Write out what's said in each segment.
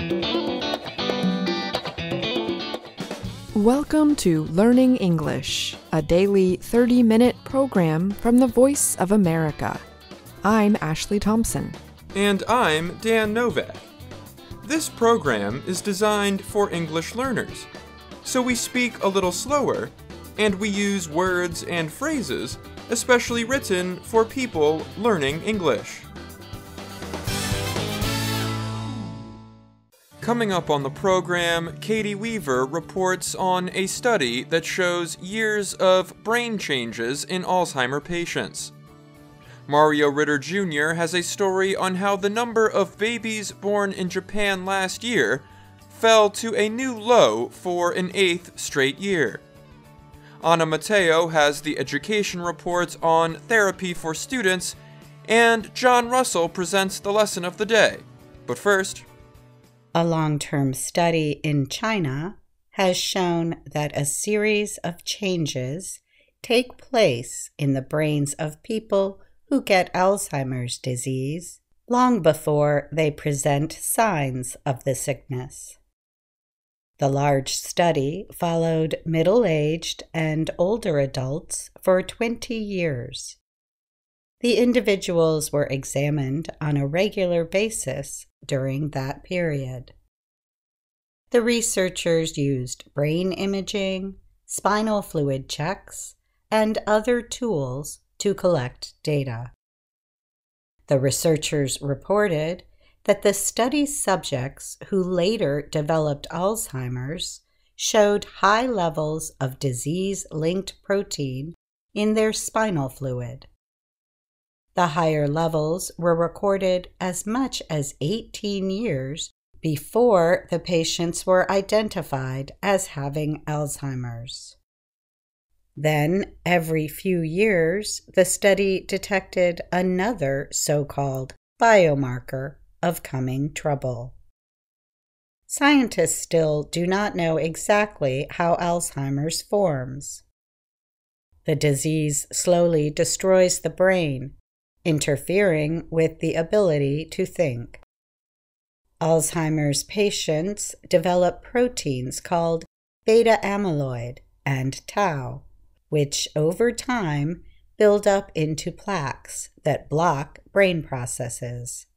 Welcome to Learning English, a daily 30-minute program from the Voice of America. I'm Ashley Thompson. And I'm Dan Novak. This program is designed for English learners, so we speak a little slower, and we use words and phrases especially written for people learning English. Coming up on the program, Caty Weaver reports on a study that shows years of brain changes in Alzheimer patients. Mario Ritter Jr. has a story on how the number of babies born in Japan last year fell to a new low for an 8th straight year. Matteo has the education report on therapy for students, and John Russell presents the lesson of the day. But first, a long-term study in China has shown that a series of changes take place in the brains of people who get Alzheimer's disease long before they present signs of the sickness. The large study followed middle-aged and older adults for 20 years. The individuals were examined on a regular basis during that period. The researchers used brain imaging, spinal fluid checks, and other tools to collect data. The researchers reported that the study subjects who later developed Alzheimer's showed high levels of disease-linked protein in their spinal fluid. The higher levels were recorded as much as 18 years before the patients were identified as having Alzheimer's. Then, every few years, the study detected another so-called biomarker of coming trouble. Scientists still do not know exactly how Alzheimer's forms. The disease slowly destroys the brain, interfering with the ability to think. Alzheimer's patients develop proteins called beta amyloid and tau, which over time build up into plaques that block brain processes.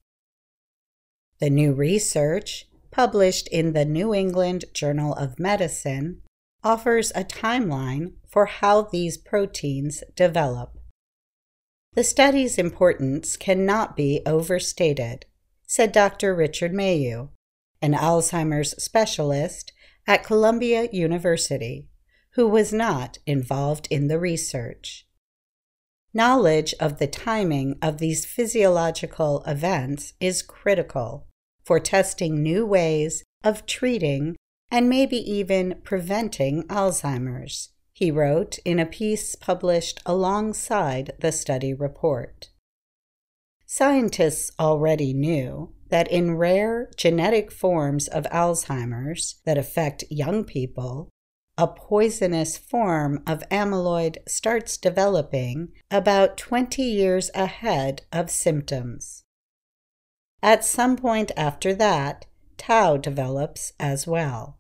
The new research, published in the New England Journal of Medicine, offers a timeline for how these proteins develop. The study's importance cannot be overstated, said Dr. Richard Matteo, an Alzheimer's specialist at Columbia University, who was not involved in the research. Knowledge of the timing of these physiological events is critical for testing new ways of treating and maybe even preventing Alzheimer's, he wrote in a piece published alongside the study report. Scientists already knew that in rare genetic forms of Alzheimer's that affect young people, a poisonous form of amyloid starts developing about 20 years ahead of symptoms. At some point after that, tau develops as well.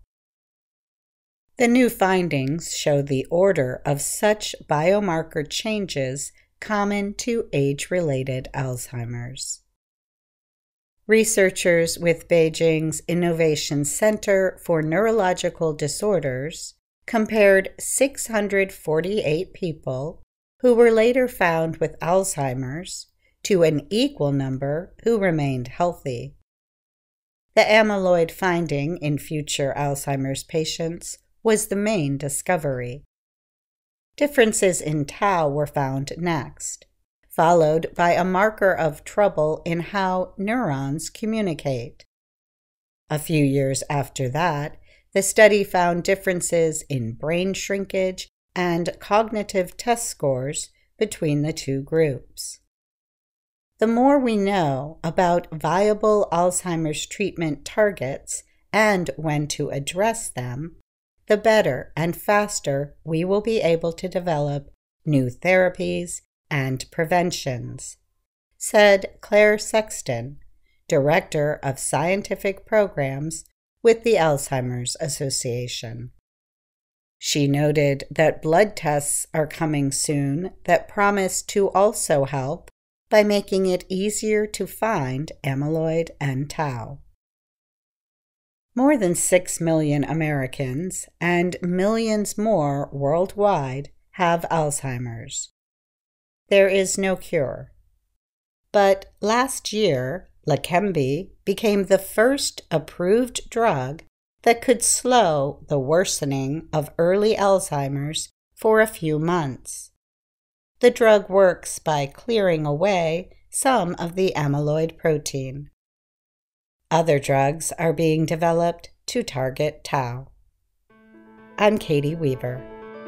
The new findings show the order of such biomarker changes common to age-related Alzheimer's. Researchers with Beijing's Innovation Center for Neurological Disorders compared 648 people who were later found with Alzheimer's to an equal number who remained healthy. The amyloid finding in future Alzheimer's patients was the main discovery. Differences in tau were found next, followed by a marker of trouble in how neurons communicate. A few years after that, the study found differences in brain shrinkage and cognitive test scores between the two groups. The more we know about viable Alzheimer's treatment targets and when to address them, the better and faster we will be able to develop new therapies and preventions, said Claire Sexton, Director of Scientific Programs with the Alzheimer's Association. She noted that blood tests are coming soon that promise to also help by making it easier to find amyloid and tau. More than 6 million Americans and millions more worldwide have Alzheimer's. There is no cure. But last year, Leqembi became the first approved drug that could slow the worsening of early Alzheimer's for a few months. The drug works by clearing away some of the amyloid protein. Other drugs are being developed to target tau. I'm Caty Weaver.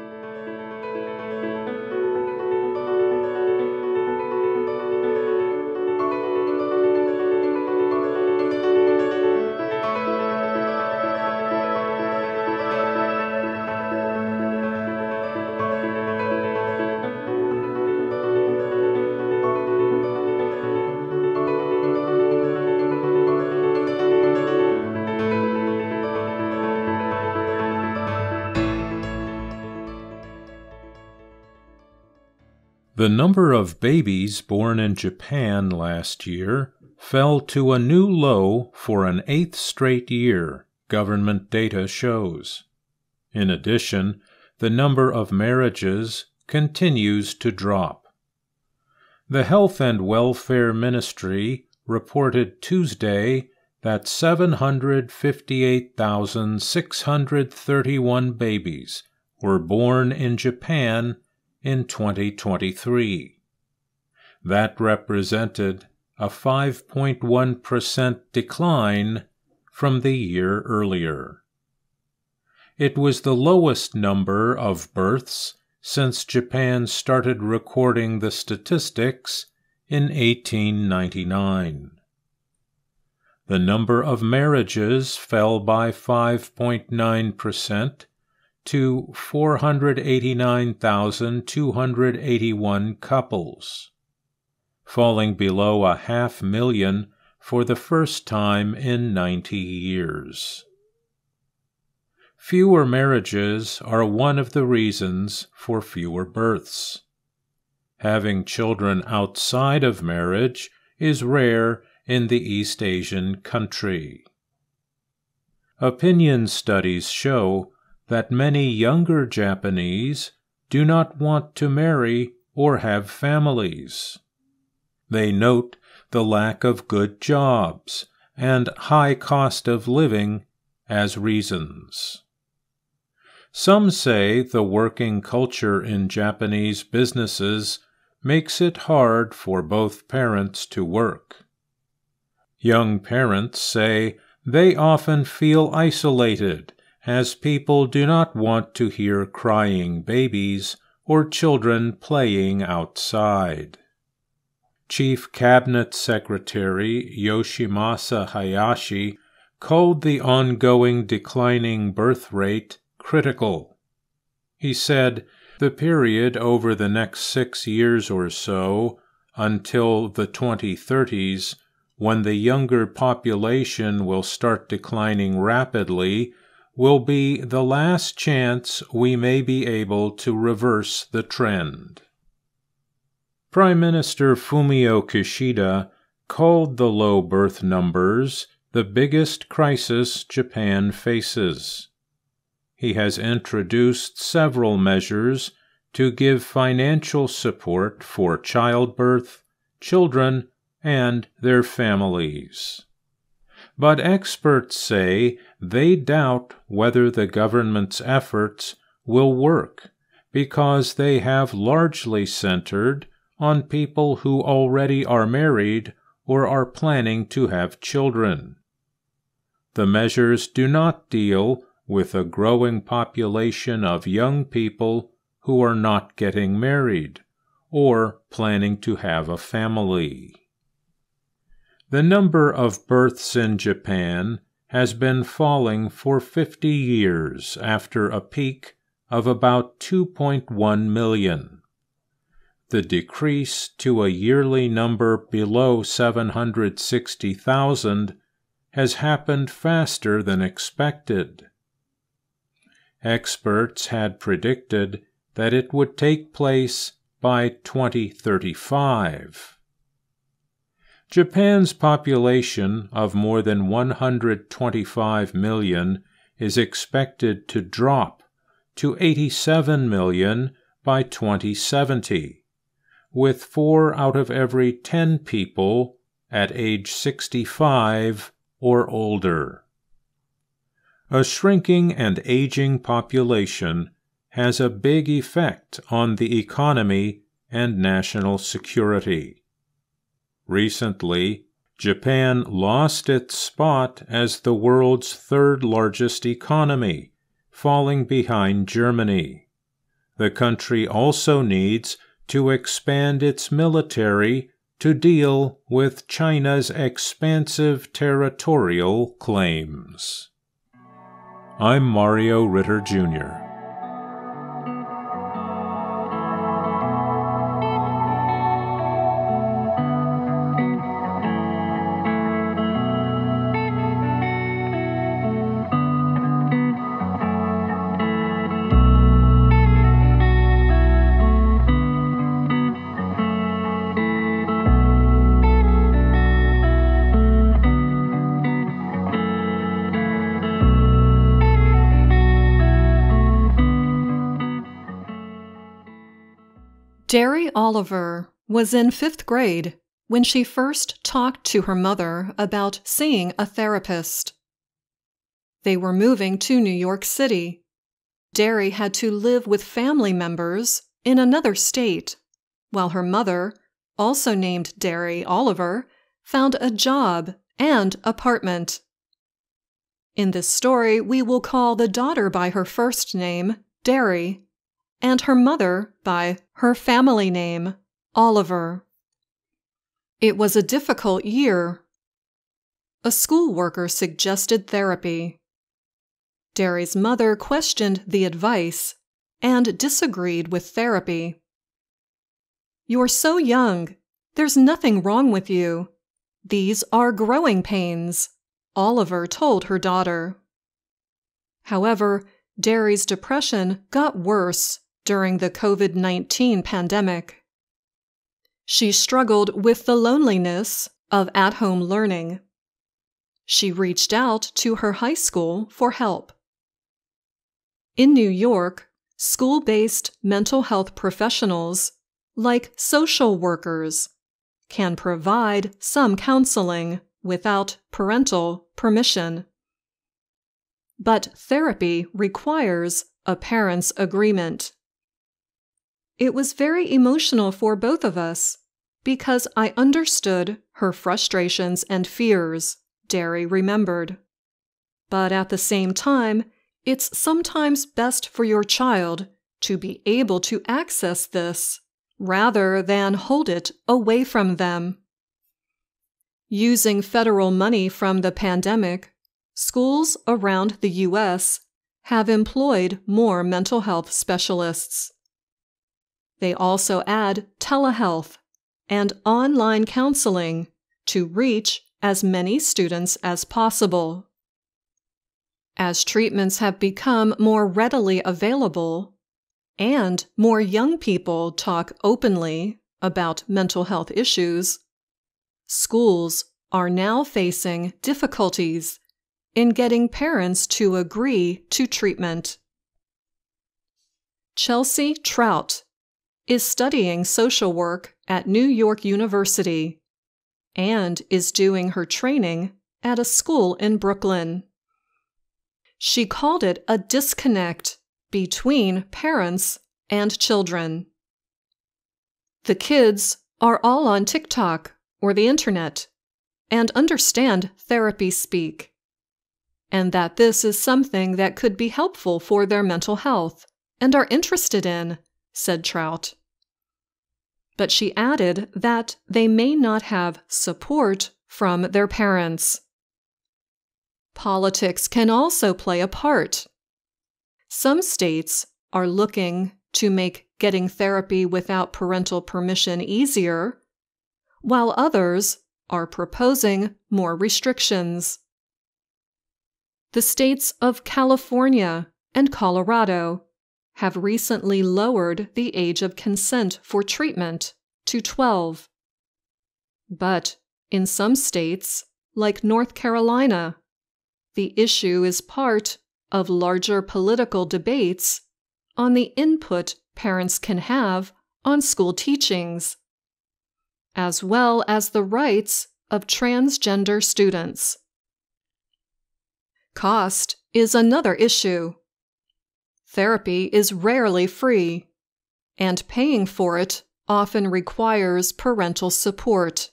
The number of babies born in Japan last year fell to a new low for an 8th straight year, government data shows. In addition, the number of marriages continues to drop. The Health and Welfare Ministry reported Tuesday that 758,631 babies were born in Japan in 2023. That represented a 5.1% decline from the year earlier. It was the lowest number of births since Japan started recording the statistics in 1899. The number of marriages fell by 5.9% to 489,281 couples, falling below 500,000 for the first time in 90 years. Fewer marriages are one of the reasons for fewer births. Having children outside of marriage is rare in the East Asian country. Opinion studies show that many younger Japanese do not want to marry or have families. They note the lack of good jobs and high cost of living as reasons. Some say the working culture in Japanese businesses makes it hard for both parents to work. Young parents say they often feel isolated as people do not want to hear crying babies or children playing outside. Chief Cabinet Secretary Yoshimasa Hayashi called the ongoing declining birth rate critical. He said the period over the next 6 years or so, until the 2030s, when the younger population will start declining rapidly, will be the last chance we may be able to reverse the trend. Prime Minister Fumio Kishida called the low birth numbers the biggest crisis Japan faces. He has introduced several measures to give financial support for childbirth, children, and their families. But experts say they doubt whether the government's efforts will work because they have largely centered on people who already are married or are planning to have children. The measures do not deal with a growing population of young people who are not getting married or planning to have a family. The number of births in Japan has been falling for 50 years after a peak of about 2.1 million. the decrease to a yearly number below 760,000 has happened faster than expected. Experts had predicted that it would take place by 2035. Japan's population of more than 125 million is expected to drop to 87 million by 2070, with 4 out of every 10 people at age 65 or older. A shrinking and aging population has a big effect on the economy and national security. Recently, Japan lost its spot as the world's third largest economy, falling behind Germany. The country also needs to expand its military to deal with China's expansive territorial claims. I'm Mario Ritter, Jr. Derry Oliver was in 5th grade when she first talked to her mother about seeing a therapist. They were moving to New York City. Derry had to live with family members in another state, while her mother, also named Derry Oliver, found a job and apartment. In this story, we will call the daughter by her first name, Derry, and her mother by her family name, Oliver. It was a difficult year. A school worker suggested therapy. Derry's mother questioned the advice and disagreed with therapy. "You're so young. There's nothing wrong with you. These are growing pains," Oliver told her daughter. However, Derry's depression got worse during the COVID-19 pandemic. She struggled with the loneliness of at-home learning. She reached out to her high school for help. In New York, school-based mental health professionals, like social workers, can provide some counseling without parental permission. But therapy requires a parent's agreement. It was very emotional for both of us because I understood her frustrations and fears, Derry remembered. But at the same time, it's sometimes best for your child to be able to access this rather than hold it away from them. Using federal money from the pandemic, schools around the U.S. have employed more mental health specialists. They also add telehealth and online counseling to reach as many students as possible. As treatments have become more readily available and more young people talk openly about mental health issues, schools are now facing difficulties in getting parents to agree to treatment. Chelsea Trout is studying social work at New York University and is doing her training at a school in Brooklyn. She called it a disconnect between parents and children. The kids are all on TikTok or the internet and understand therapy speak, and that this is something that could be helpful for their mental health and are interested in, said Trout. But she added that they may not have support from their parents. Politics can also play a part. Some states are looking to make getting therapy without parental permission easier, while others are proposing more restrictions. The states of California and Colorado have recently lowered the age of consent for treatment to 12. But in some states, like North Carolina, the issue is part of larger political debates on the input parents can have on school teachings, as well as the rights of transgender students. Cost is another issue. Therapy is rarely free, and paying for it often requires parental support.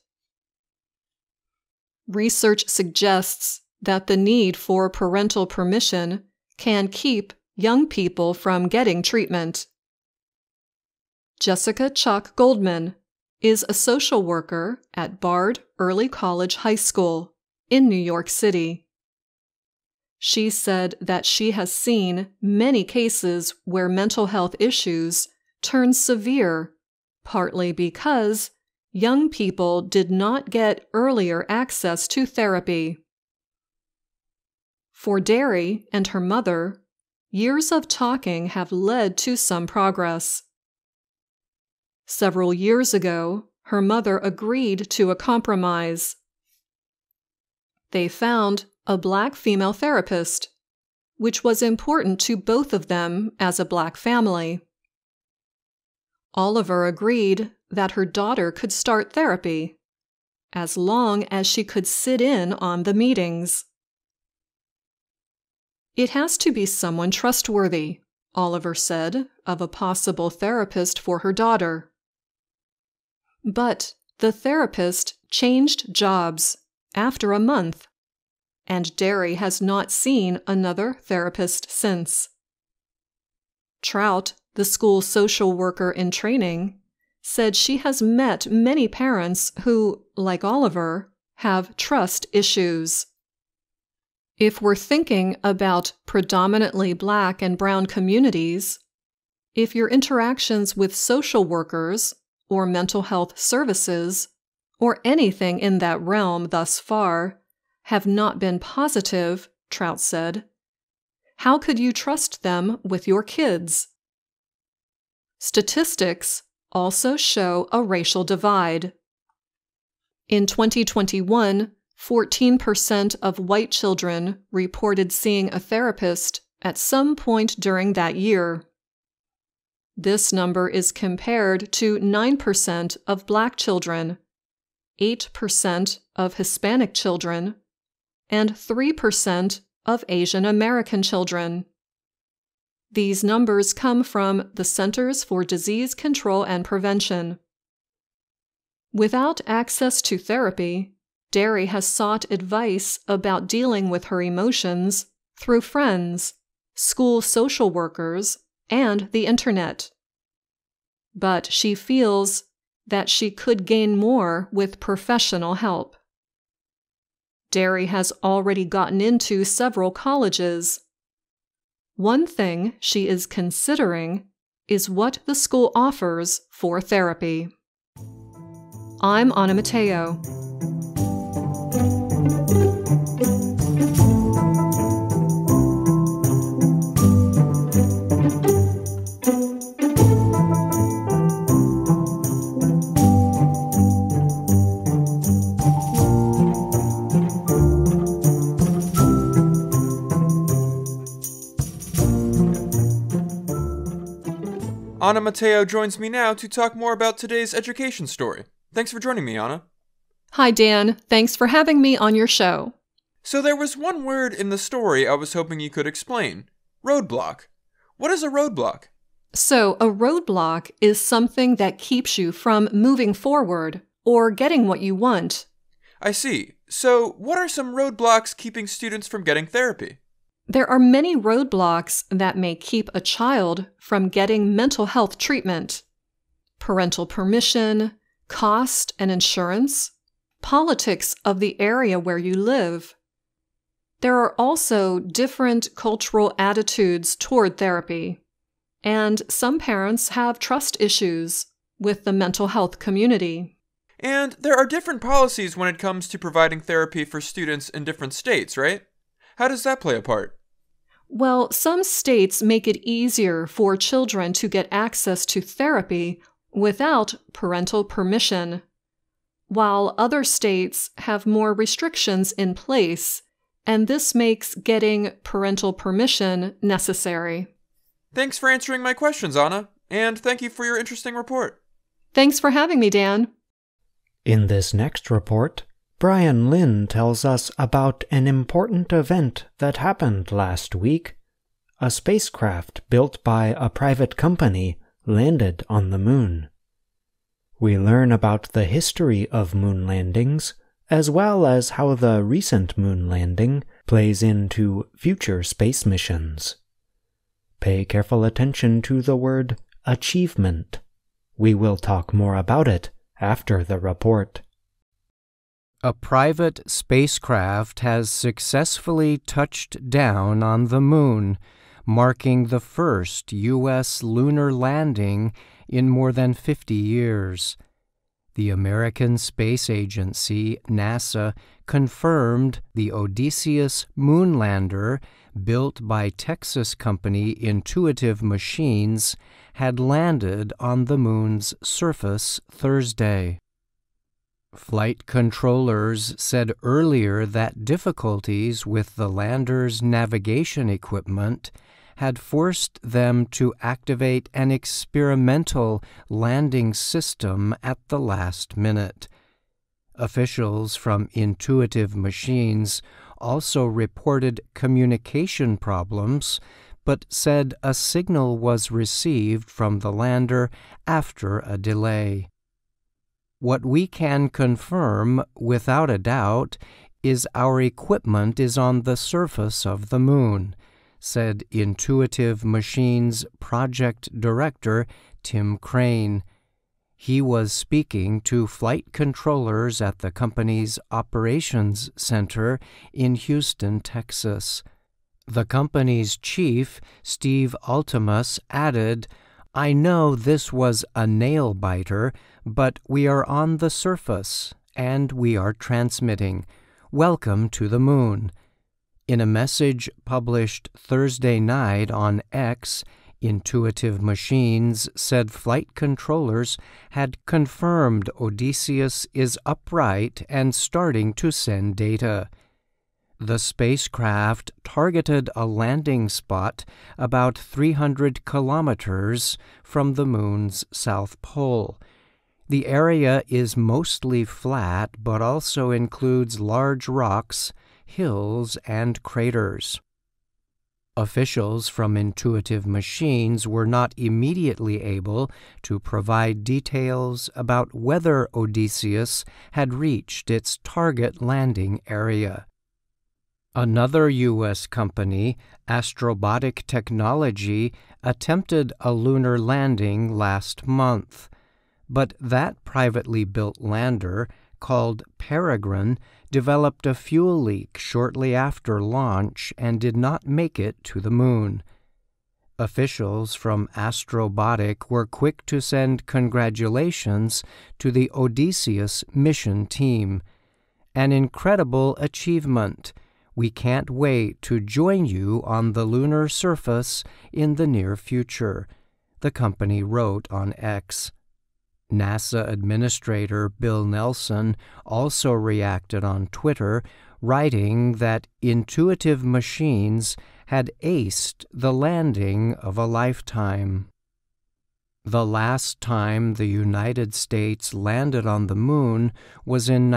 Research suggests that the need for parental permission can keep young people from getting treatment. Jessica Chuck Goldman is a social worker at Bard Early College High School in New York City. She said that she has seen many cases where mental health issues turn severe, partly because young people did not get earlier access to therapy. For Derry and her mother, years of talking have led to some progress. Several years ago, her mother agreed to a compromise. They found a Black female therapist, which was important to both of them as a Black family. Oliver agreed that her daughter could start therapy, as long as she could sit in on the meetings. It has to be someone trustworthy, Oliver said of a possible therapist for her daughter. But the therapist changed jobs after a month, and Derry has not seen another therapist since. Trout, the school social worker in training, said she has met many parents who, like Oliver, have trust issues. If we're thinking about predominantly Black and brown communities, if your interactions with social workers or mental health services or anything in that realm thus far have not been positive, Trout said, how could you trust them with your kids? Statistics also show a racial divide. In 2021, 14% of white children reported seeing a therapist at some point during that year. This number is compared to 9% of Black children, 8% of Hispanic children, and 3% of Asian American children. These numbers come from the Centers for Disease Control and Prevention. Without access to therapy, Derry has sought advice about dealing with her emotions through friends, school social workers, and the internet. But she feels that she could gain more with professional help. Derry has already gotten into several colleges. One thing she is considering is what the school offers for therapy. I'm Anna Matteo. Anna Matteo joins me now to talk more about today's education story. Thanks for joining me, Anna. Hi, Dan. Thanks for having me on your show. So there was one word in the story I was hoping you could explain. Roadblock. What is a roadblock? So a roadblock is something that keeps you from moving forward or getting what you want. I see. So what are some roadblocks keeping students from getting therapy? There are many roadblocks that may keep a child from getting mental health treatment. Parental permission, cost and insurance, politics of the area where you live. There are also different cultural attitudes toward therapy. And some parents have trust issues with the mental health community. And there are different policies when it comes to providing therapy for students in different states, right? How does that play a part? Well, some states make it easier for children to get access to therapy without parental permission, while other states have more restrictions in place, and this makes getting parental permission necessary. Thanks for answering my questions, Anna, and thank you for your interesting report. Thanks for having me, Dan. In this next report, Brian Lynn tells us about an important event that happened last week. A spacecraft built by a private company landed on the moon. We learn about the history of moon landings, as well as how the recent moon landing plays into future space missions. Pay careful attention to the word achievement. We will talk more about it after the report. A private spacecraft has successfully touched down on the moon, marking the first U.S. lunar landing in more than 50 years. The American Space Agency, NASA, confirmed the Odysseus moonlander, built by Texas company Intuitive Machines, had landed on the moon's surface Thursday. Flight controllers said earlier that difficulties with the lander's navigation equipment had forced them to activate an experimental landing system at the last minute. Officials from Intuitive Machines also reported communication problems, but said a signal was received from the lander after a delay. What we can confirm without a doubt is our equipment is on the surface of the moon, said Intuitive Machines project director Tim Crane. He was speaking to flight controllers at the company's operations center in Houston, Texas. The company's chief, Steve Altimus, added, "I know this was a nail-biter, but we are on the surface, and we are transmitting. Welcome to the moon." In a message published Thursday night on X, Intuitive Machines said flight controllers had confirmed Odysseus is upright and starting to send data. The spacecraft targeted a landing spot about 300 kilometers from the moon's south pole. The area is mostly flat, but also includes large rocks, hills, and craters. Officials from Intuitive Machines were not immediately able to provide details about whether Odysseus had reached its target landing area. Another U.S. company, Astrobotic Technology, attempted a lunar landing last month, but that privately built lander, called Peregrine, developed a fuel leak shortly after launch and did not make it to the moon. Officials from Astrobotic were quick to send congratulations to the Odysseus mission team. An incredible achievement. We can't wait to join you on the lunar surface in the near future, the company wrote on X. NASA Administrator Bill Nelson also reacted on Twitter, writing that Intuitive Machines had aced the landing of a lifetime. The last time the United States landed on the moon was in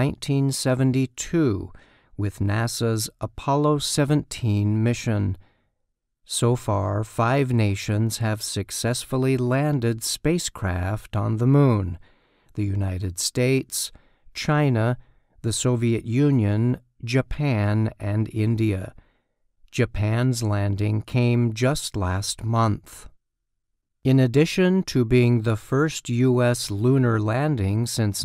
1972 with NASA's Apollo 17 mission. So far, 5 nations have successfully landed spacecraft on the moon: the United States, China, the Soviet Union, Japan, and India. Japan's landing came just last month. In addition to being the first U.S. lunar landing since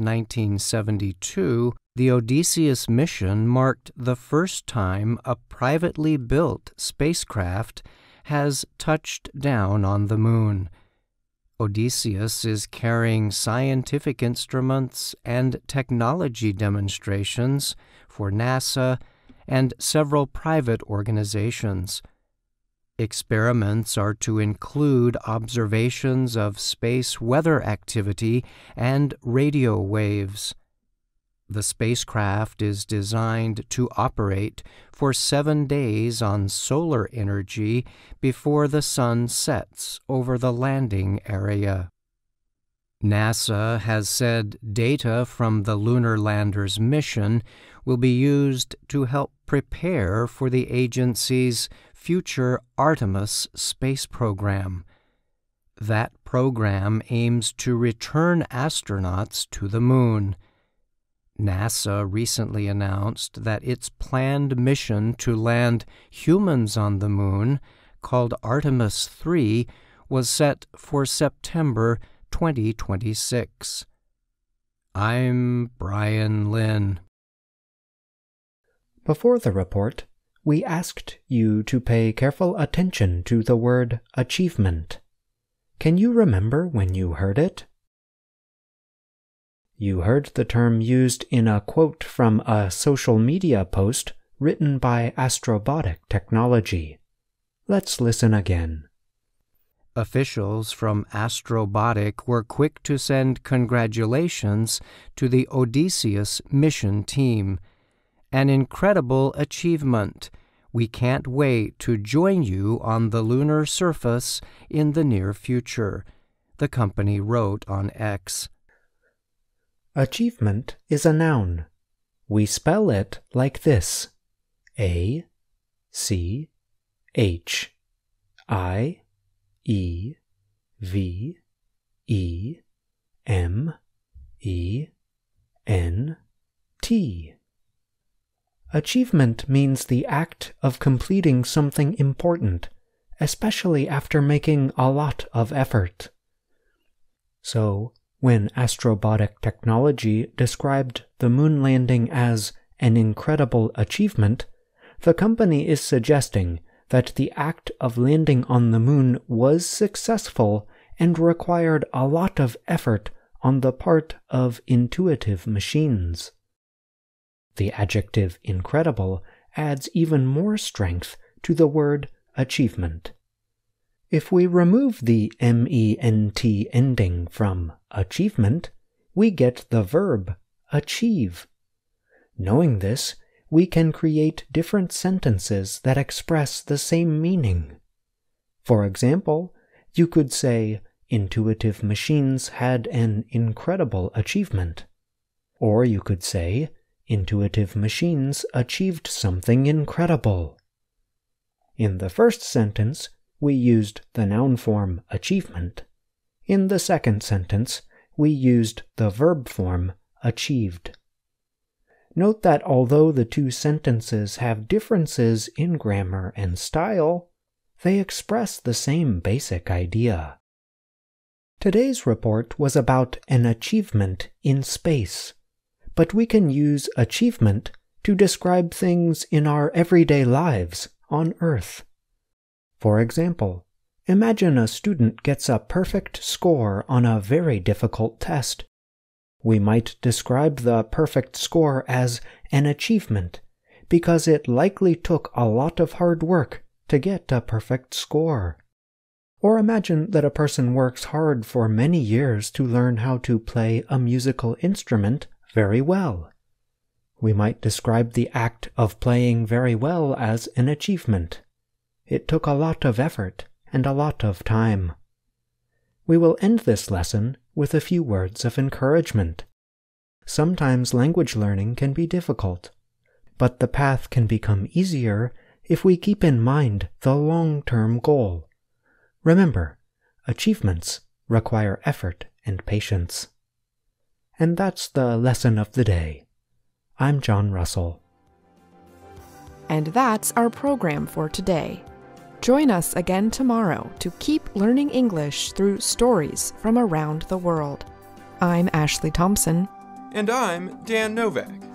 1972, the Odysseus mission marked the first time a privately built spacecraft has touched down on the moon. Odysseus is carrying scientific instruments and technology demonstrations for NASA and several private organizations. Experiments are to include observations of space weather activity and radio waves. The spacecraft is designed to operate for 7 days on solar energy before the sun sets over the landing area. NASA has said data from the lunar lander's mission will be used to help prepare for the agency's future Artemis space program. That program aims to return astronauts to the moon. NASA recently announced that its planned mission to land humans on the moon, called Artemis 3, was set for September 2026. I'm Brian Lynn. Before the report, we asked you to pay careful attention to the word achievement. Can you remember when you heard it? You heard the term used in a quote from a social media post written by Astrobotic Technology. Let's listen again. Officials from Astrobotic were quick to send congratulations to the Odysseus mission team. An incredible achievement. We can't wait to join you on the lunar surface in the near future, the company wrote on X. Achievement is a noun. We spell it like this: A, C, H, I, E, V, E, M, E, N, T. Achievement means the act of completing something important, especially after making a lot of effort. So, when Astrobotic Technology described the moon landing as an incredible achievement, the company is suggesting that the act of landing on the moon was successful and required a lot of effort on the part of intuitive machines. The adjective incredible adds even more strength to the word achievement. If we remove the ment ending from achievement, we get the verb achieve. Knowing this, we can create different sentences that express the same meaning. For example, you could say, intuitive machines had an incredible achievement. Or you could say, intuitive machines achieved something incredible. In the first sentence, we used the noun form achievement. In the second sentence, we used the verb form achieved. Note that although the two sentences have differences in grammar and style, they express the same basic idea. Today's report was about an achievement in space, but we can use achievement to describe things in our everyday lives on Earth. For example, imagine a student gets a perfect score on a very difficult test. We might describe the perfect score as an achievement because it likely took a lot of hard work to get a perfect score. Or imagine that a person works hard for many years to learn how to play a musical instrument very well. We might describe the act of playing very well as an achievement. It took a lot of effort and a lot of time. We will end this lesson with a few words of encouragement. Sometimes language learning can be difficult, but the path can become easier if we keep in mind the long-term goal. Remember, achievements require effort and patience. And that's the lesson of the day. I'm John Russell. And that's our program for today. Join us again tomorrow to keep learning English through stories from around the world. I'm Ashley Thompson. And I'm Dan Novak.